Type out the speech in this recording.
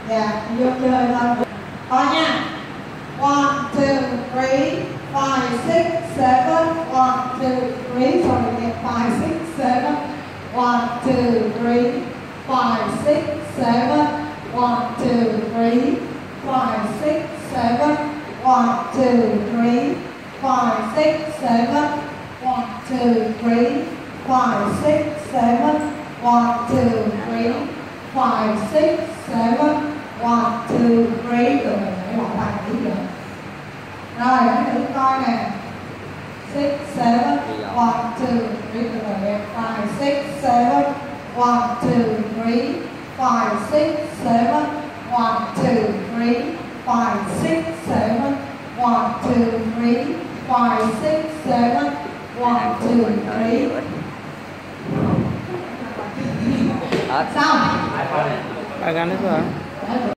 Dạ, vô chơi thôi. Thôi nha. 1, 2, 3, 5, 6, 7. 1, 2, 3. Sorry, get 5, 6, 7. 1, 2, 3, 5, 6, 7. 1, 2, 3, 5, 6, 7. 1, 2, 3, 5, 6, 7. 1, 2, 3, 5, 6, 7. 1, 2, 3, 5, 6, 7. 1, 2, 3. Rồi mình phải lặp lại tí nữa. Rồi, hãy thử coi nè. 6, 7. 1, 2, 3. Rồi, 5, 6, 7. 1, 2, 3. 5, 6, 7. 1, 2, 3. 5, 6, 7. 1, 2, 3. 5, 6, 7. 1, 2, 3. Xong. Ba gan hết rồi.